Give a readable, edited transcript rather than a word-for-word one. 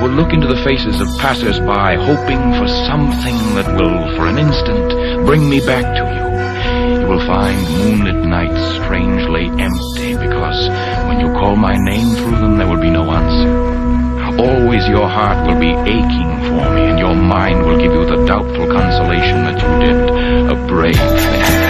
will look into the faces of passers-by, hoping for something that will, for an instant, bring me back to you. You will find moonlit nights strangely empty, because when you call my name through them, there will be no answer. Always your heart will be aching for me, and your mind will give you the doubtful consolation that you did a brave thing.